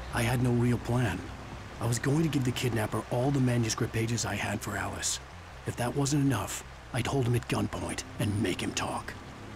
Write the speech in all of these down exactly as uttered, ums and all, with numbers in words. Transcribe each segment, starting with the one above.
I had no real plan. I was going to give the kidnapper all the manuscript pages I had for Alice. If that wasn't enough, I'd hold him at gunpoint and make him talk.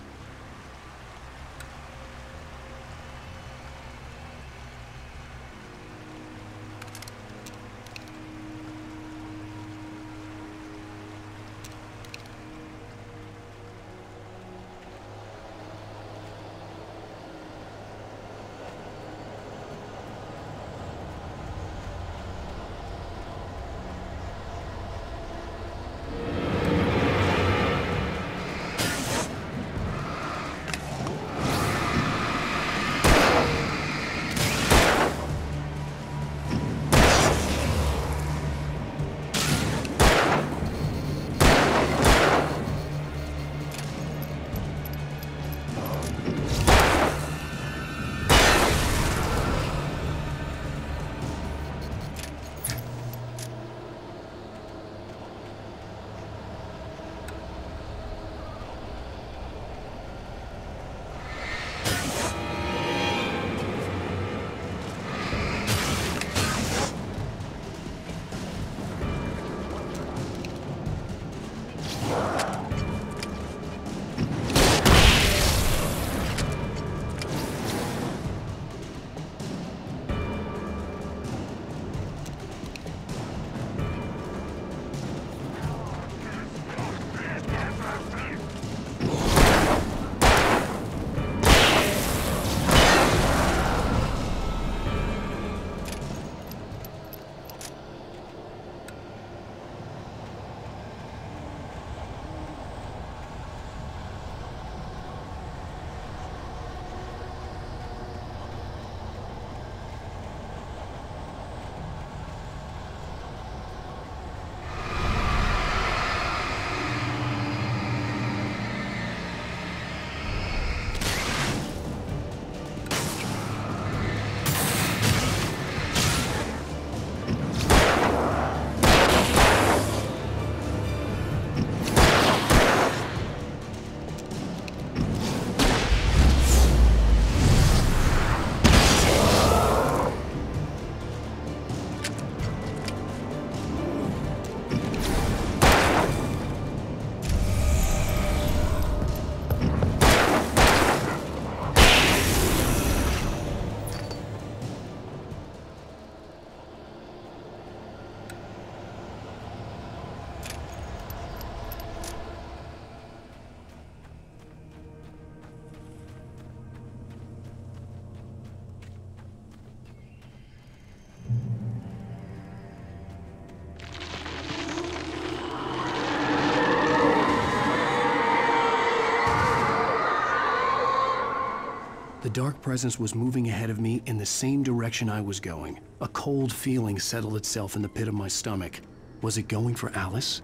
The dark presence was moving ahead of me in the same direction I was going. A cold feeling settled itself in the pit of my stomach. Was it going for Alice?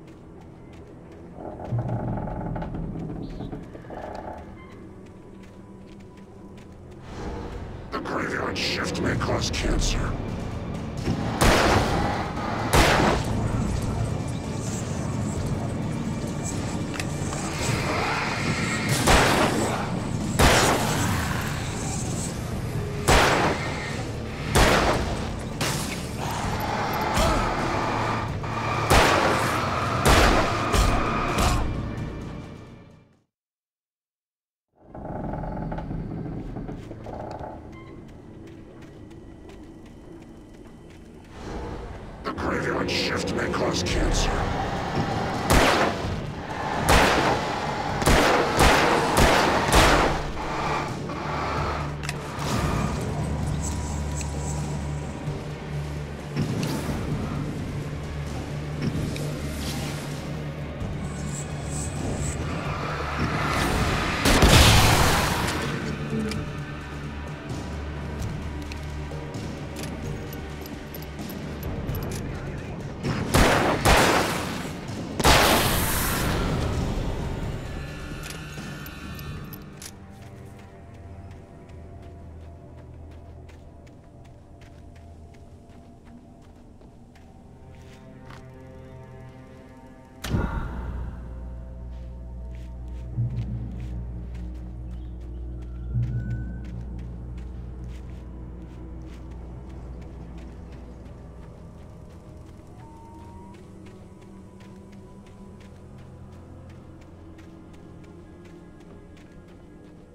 The graveyard shift may cause cancer. The graveyard shift may cause cancer.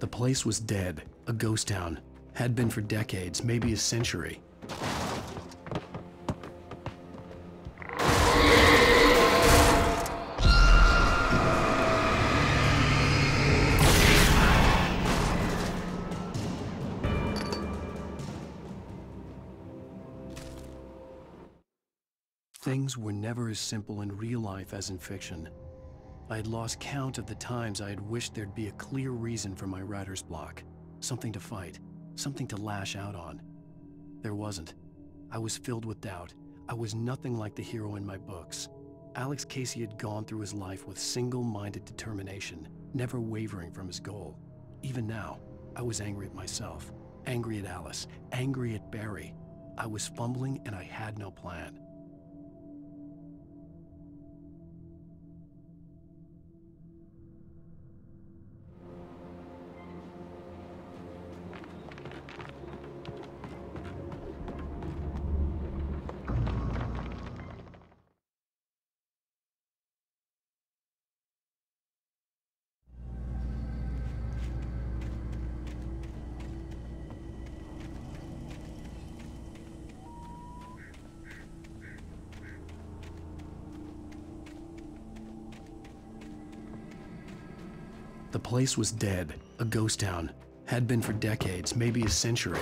The place was dead, a ghost town. Had been for decades, maybe a century. Things were never as simple in real life as in fiction. I had lost count of the times I had wished there'd be a clear reason for my writer's block. Something to fight, something to lash out on. There wasn't. I was filled with doubt. I was nothing like the hero in my books. Alex Casey had gone through his life with single-minded determination, never wavering from his goal. Even now, I was angry at myself, angry at Alice, angry at Barry. I was fumbling and I had no plan. The place was dead, a ghost town. Had been for decades, maybe a century.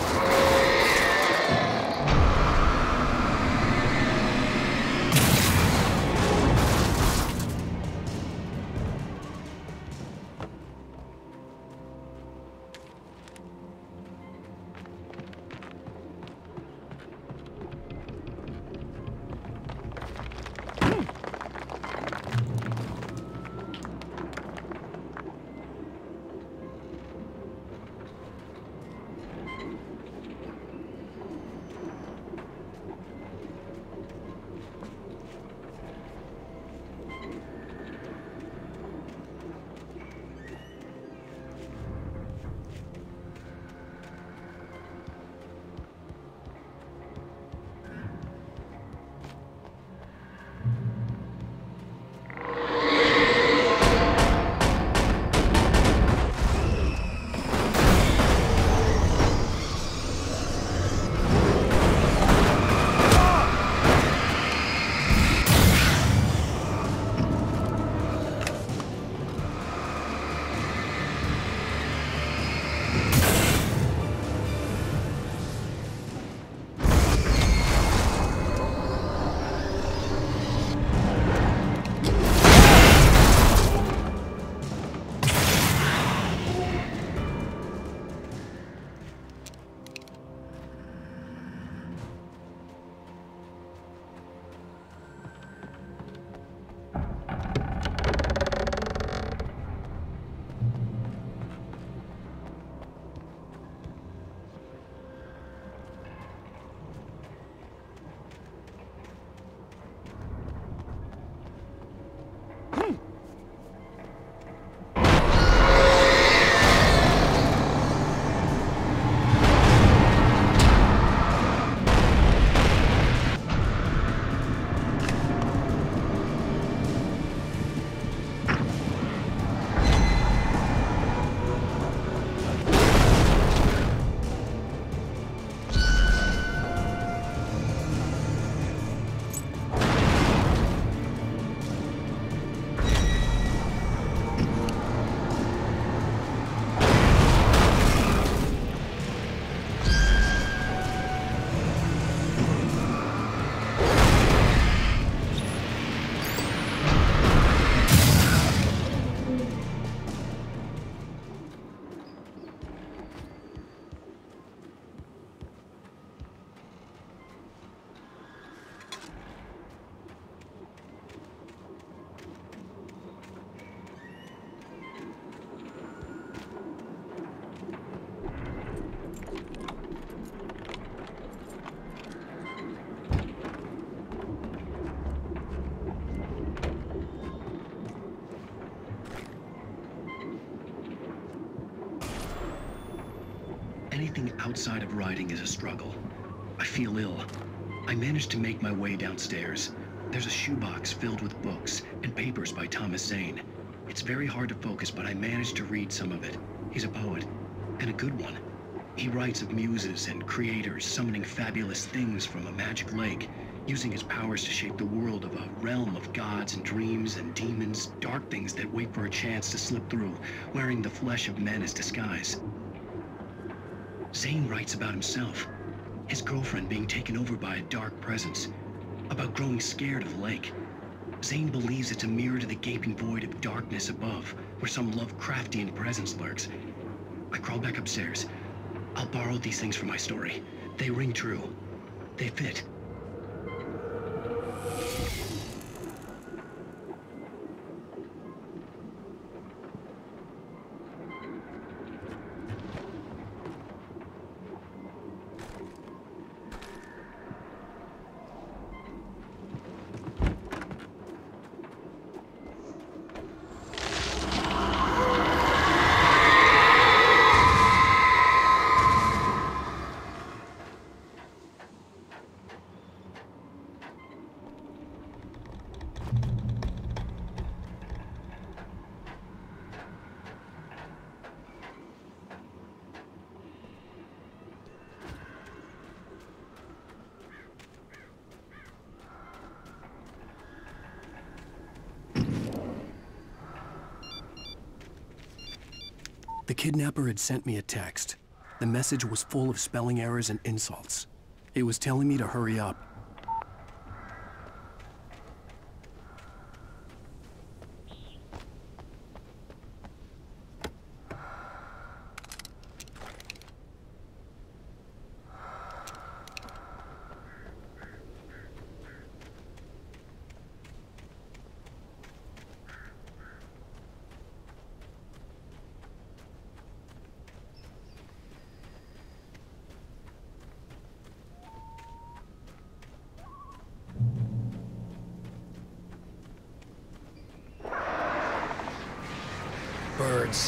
Anything outside of writing is a struggle. I feel ill. I managed to make my way downstairs. There's a shoebox filled with books and papers by Thomas Zane. It's very hard to focus, but I managed to read some of it. He's a poet, and a good one. He writes of muses and creators summoning fabulous things from a magic lake, using his powers to shape the world of a realm of gods and dreams and demons, dark things that wait for a chance to slip through, wearing the flesh of men as disguise. Zane writes about himself, his girlfriend being taken over by a dark presence, about growing scared of the lake. Zane believes it's a mirror to the gaping void of darkness above, where some Lovecraftian presence lurks. I crawl back upstairs. I'll borrow these things for my story. They ring true. They fit. The kidnapper had sent me a text. The message was full of spelling errors and insults. It was telling me to hurry up. Birds.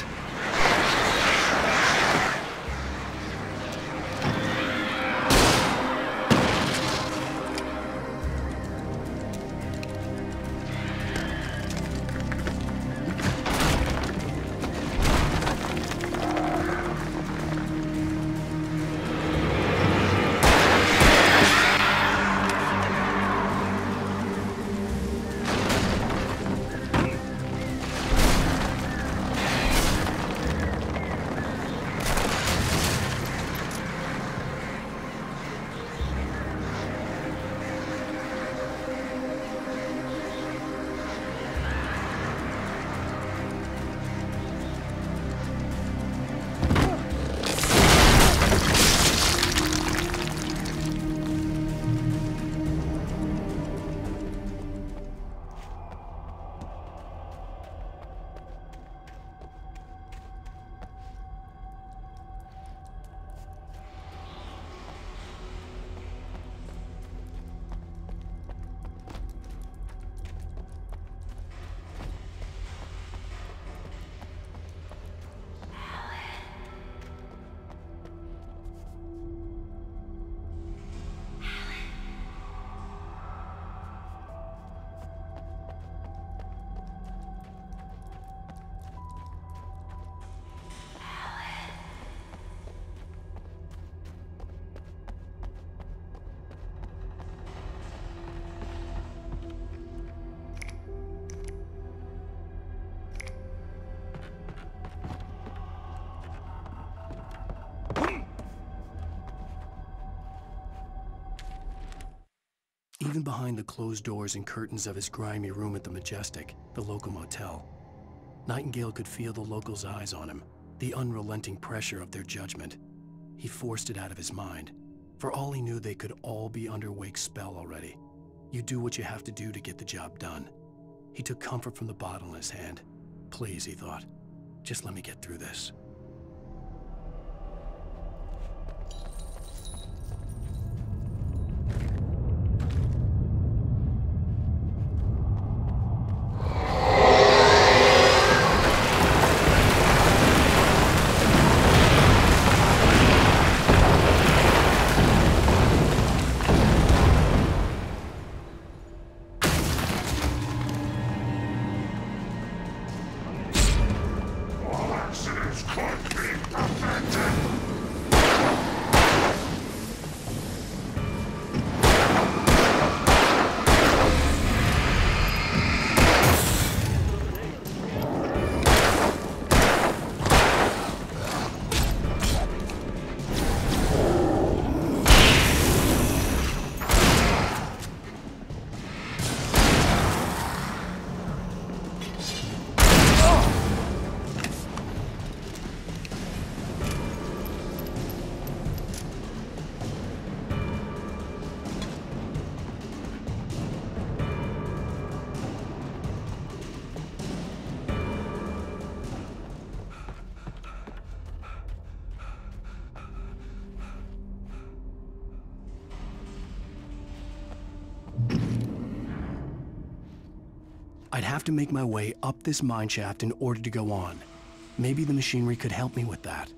Even behind the closed doors and curtains of his grimy room at the Majestic, the local motel, Nightingale could feel the locals' eyes on him, the unrelenting pressure of their judgment. He forced it out of his mind. For all he knew, they could all be under Wake's spell already. You do what you have to do to get the job done. He took comfort from the bottle in his hand. Please, he thought, just let me get through this. I'd have to make my way up this mineshaft in order to go on. Maybe the machinery could help me with that.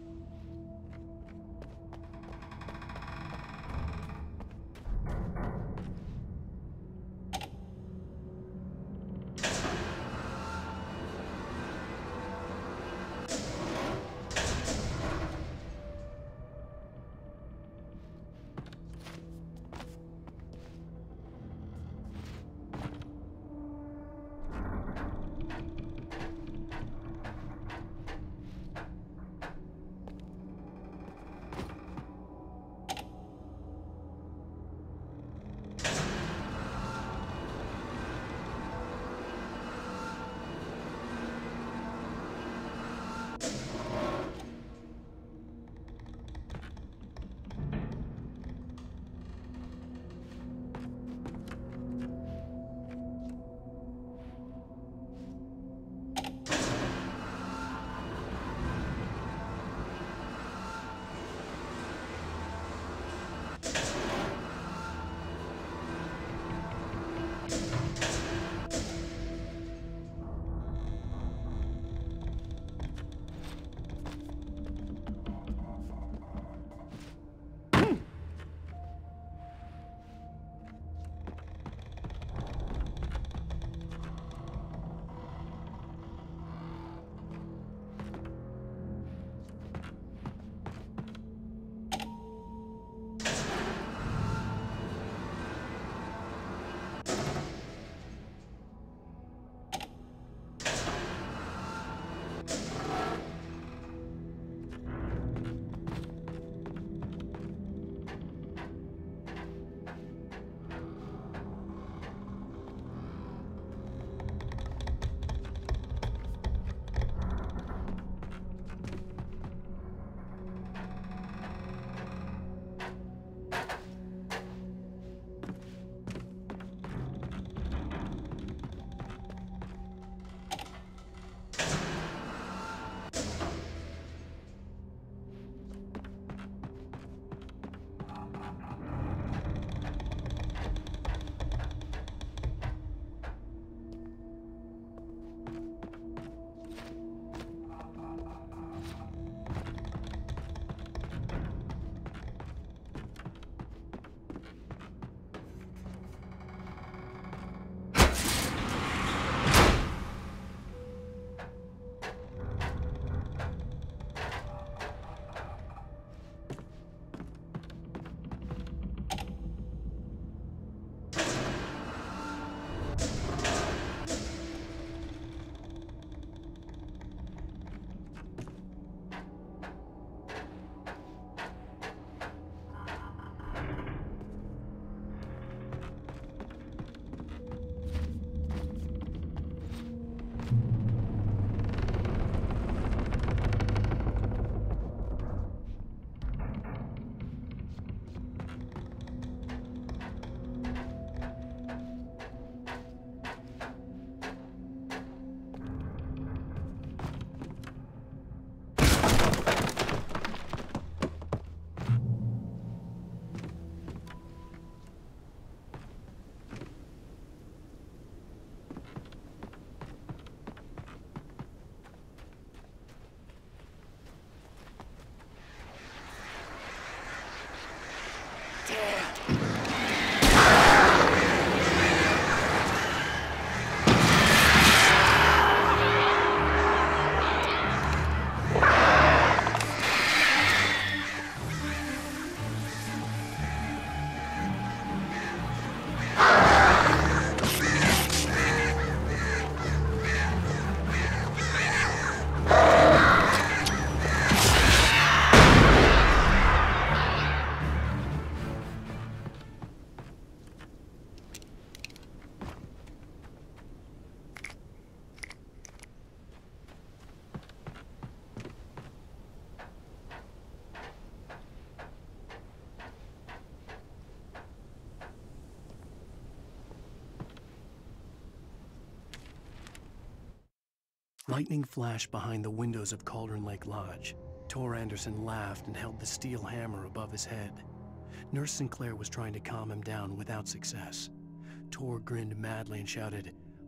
Lightning flashed behind the windows of Cauldron Lake Lodge. Tor Anderson laughed and held the steel hammer above his head. Nurse Sinclair was trying to calm him down without success. Tor grinned madly and shouted,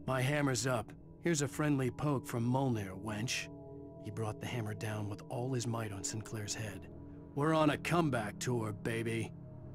My hammer's up. Here's a friendly poke from Mjolnir, wench. He brought the hammer down with all his might on Sinclair's head. We're on a comeback tour, baby.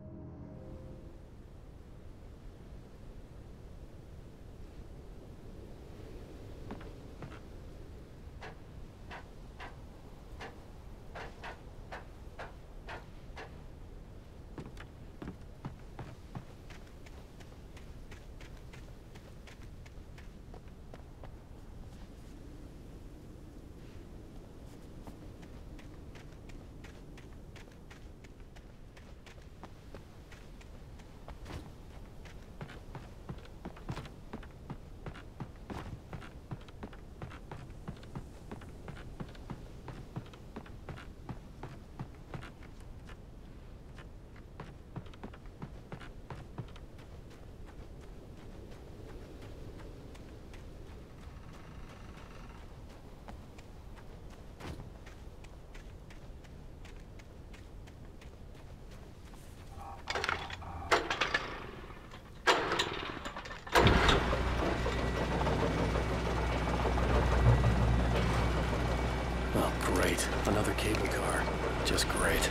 Great. Another cable car. Just great.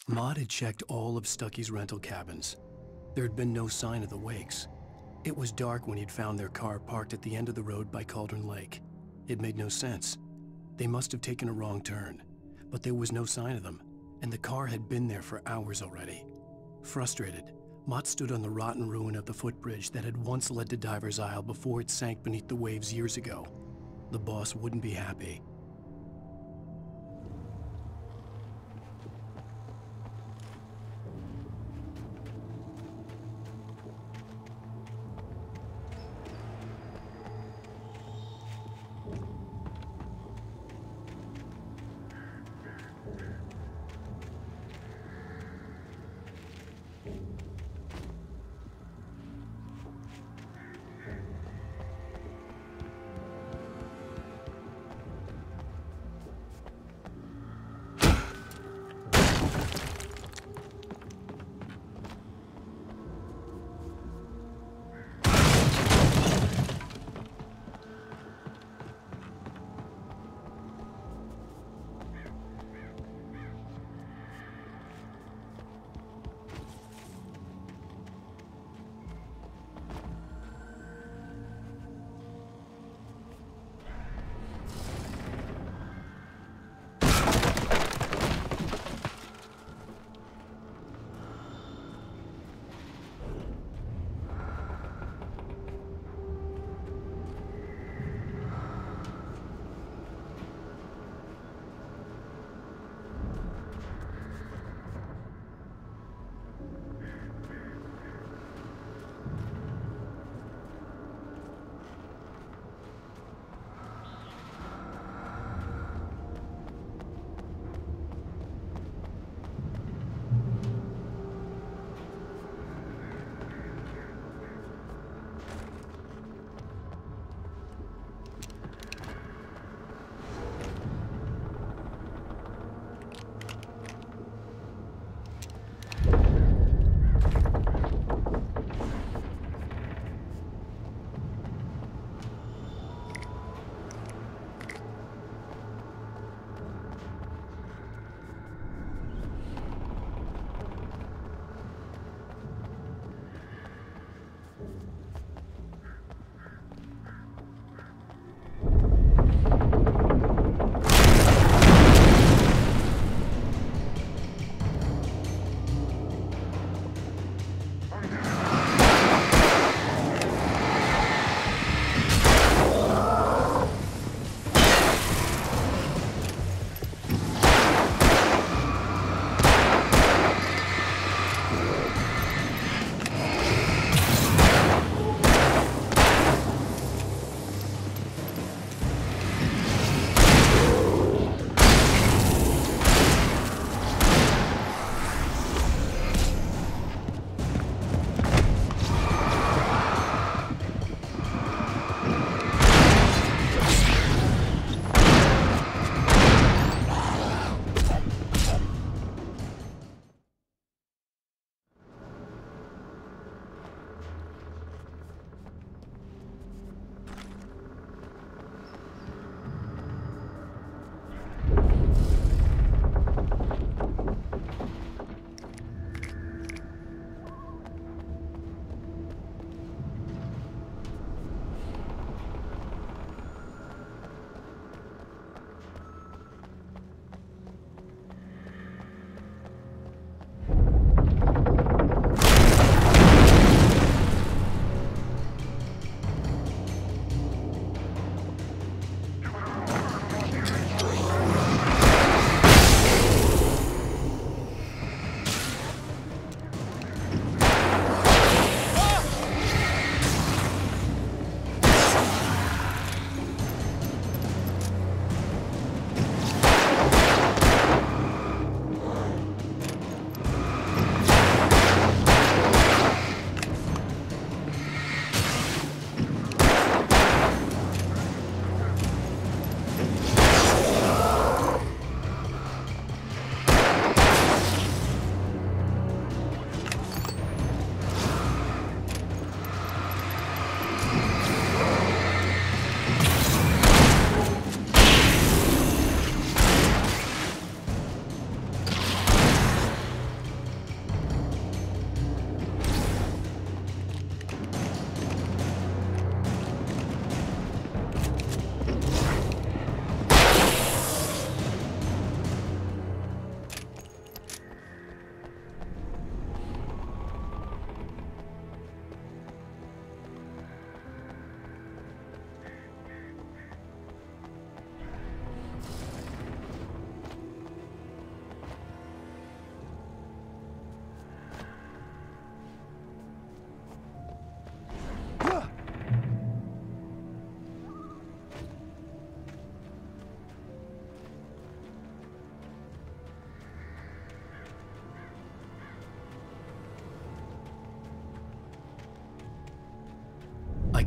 Mott had checked all of Stucky's rental cabins. There had been no sign of the Wakes. It was dark when he'd found their car parked at the end of the road by Cauldron Lake. It made no sense. They must have taken a wrong turn, but there was no sign of them, and the car had been there for hours already. Frustrated, Mott stood on the rotten ruin of the footbridge that had once led to Diver's Isle before it sank beneath the waves years ago. The boss wouldn't be happy.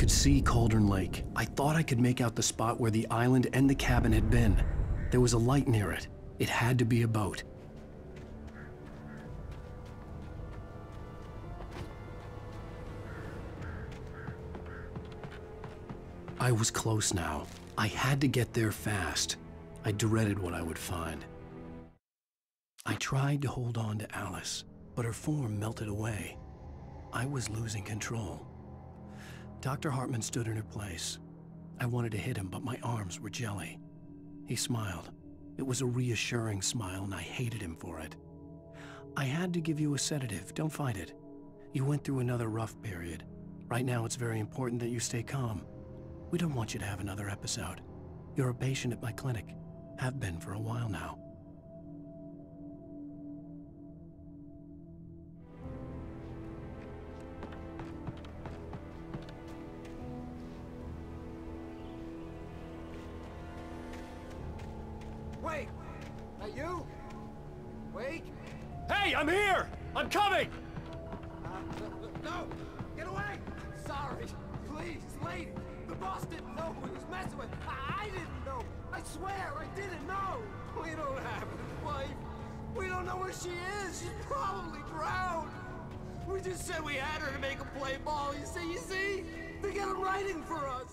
could see Cauldron Lake. I thought I could make out the spot where the island and the cabin had been. There was a light near it. It had to be a boat. I was close now. I had to get there fast. I dreaded what I would find. I tried to hold on to Alice, but her form melted away. I was losing control. Doctor Hartman stood in her place. I wanted to hit him, but my arms were jelly. He smiled. It was a reassuring smile, and I hated him for it. I had to give you a sedative. Don't fight it. You went through another rough period. Right now, it's very important that you stay calm. We don't want you to have another episode. You're a patient at my clinic. Have been for a while now. Wait! That you? Wait! Hey, I'm here! I'm coming! Uh, no! Get away! Sorry! Please, lady! The boss didn't know who he was messing with! I, I didn't know! I swear, I didn't know! We don't have his wife! We don't know where she is! She's probably drowned! We just said we had her to make him play ball, you see, you see? To get him writing for us!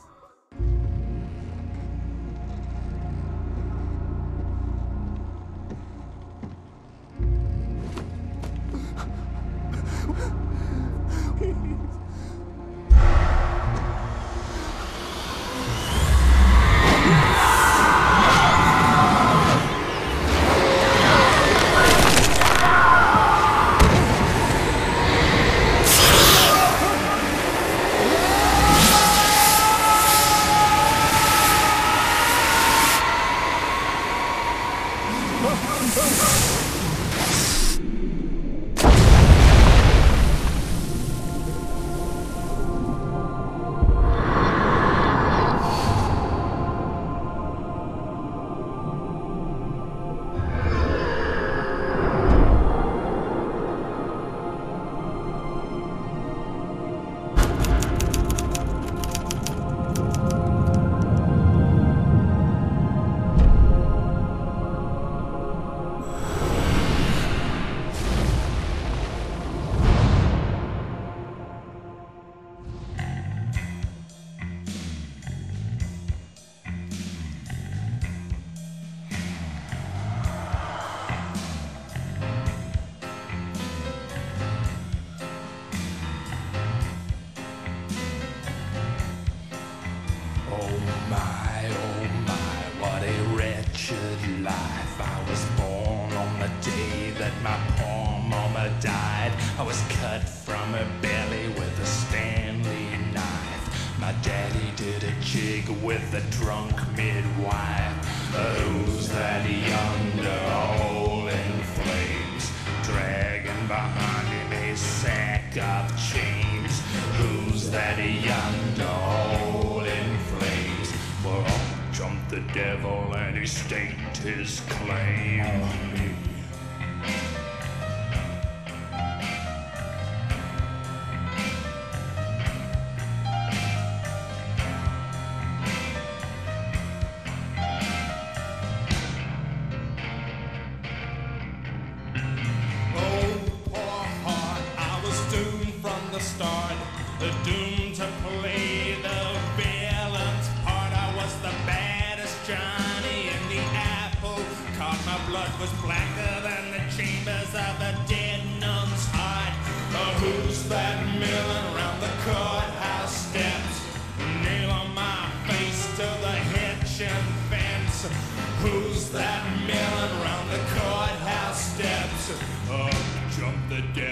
Died. I was cut from her belly with a Stanley knife. My daddy did a jig with a drunk midwife. Who's that yonder hole in flames, dragging behind him a sack of chains? Who's that yonder hole in flames? Well, up jumped the devil and he staked his claim on me. Start, doomed to play the villain's part. I was the baddest Johnny in the apple cart. My blood was blacker than the chambers of a dead nun's heart. Oh, who's that milling around the courthouse steps? Nail on my face to the hitch and fence. Who's that milling around the courthouse steps? Oh, jump the dead.